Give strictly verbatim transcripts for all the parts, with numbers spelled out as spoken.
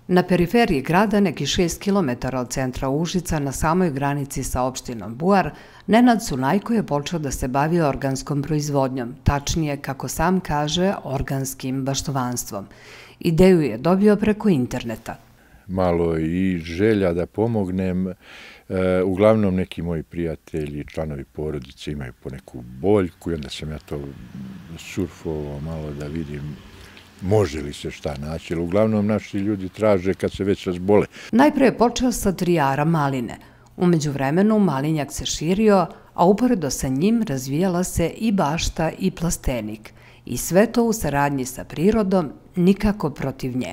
Na periferiji grada, neki šest kilometara od centra Užica, na samoj granici sa opštinom Buar, Nenad Sunajko je počeo da se bavi organskom proizvodnjom, tačnije, kako sam kaže, organskim baštovanstvom. Ideju je dobio preko interneta. Malo i želja da pomognem. Uglavnom neki moji prijatelji, članovi porodice imaju po neku boljku i onda sam ja to surfovao malo da vidim može li se šta naći, ali uglavnom naši ljudi traže kad se već razbole. Najpre je počeo sa trijara maline. Umeđu vremenu malinjak se širio, a uporedo sa njim razvijala se i bašta i plastenik. I sve to u saradnji sa prirodom, nikako protiv nje.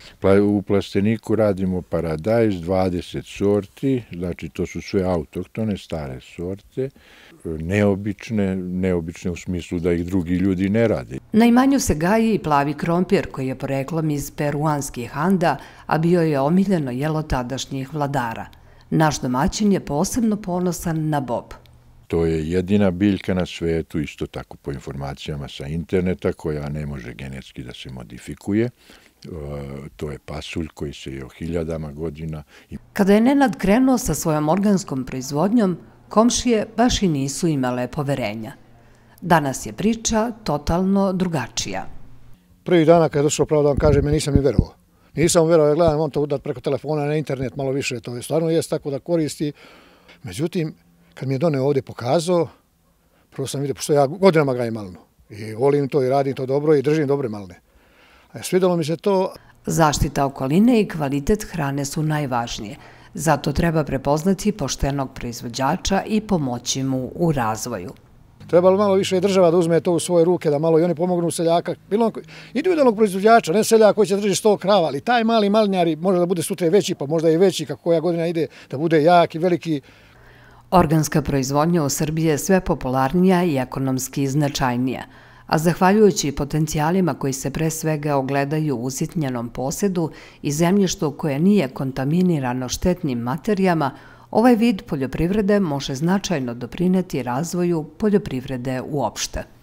U plasteniku radimo paradajz, dvadeset sorti, znači to su sve autohtone, stare sorte, neobične, neobične u smislu da ih drugi ljudi ne rade. Na imanju se gaji i plavi krompir koji je poreklom iz peruanskih Anda, a bio je omiljeno jelo tadašnjih vladara. Naš domaćin je posebno ponosan na bob. To je jedina biljka na svetu, isto tako po informacijama sa interneta, koja ne može genetski da se modifikuje. To je pasulj koji se je o hiljadama godina. Kada je Nenad krenuo sa svojom organskom proizvodnjom, komšije baš i nisu imale poverenja. Danas je priča totalno drugačija. Prvi dana kada je došao, pravo da vam kažem, ja nisam ni verovao. Nisam verovao, ja gledam, on to udat preko telefona na internet, malo više, to je stvarno jest tako da koristi. Međutim, kad mi je doneo ovdje pokazao, prvo sam vidio, pošto ja godinama gajim malinu. I volim to i radim to dobro i držim dobre maline. Svidjelo mi se to. Zaštita okoline i kvalitet hrane su najvažnije. Zato treba prepoznati poštenog proizvođača i pomoći mu u razvoju. Trebalo malo više država da uzme to u svoje ruke, da malo i oni pomognu seljaka, individualnog proizvođača, ne seljaka koji će drži sto krava, ali taj mali malinjari može da bude sutra veći, pa možda i veći, kako koja godina ide, da bude jak i veliki. Organska proizvodnja u Srbiji je sve popularnija i ekonomski značajnija, a zahvaljujući potencijalima koji se pre svega ogledaju u usitnjenom posedu i zemljištu koje nije kontaminirano štetnim materijama, ovaj vid poljoprivrede može značajno doprineti razvoju poljoprivrede uopšte.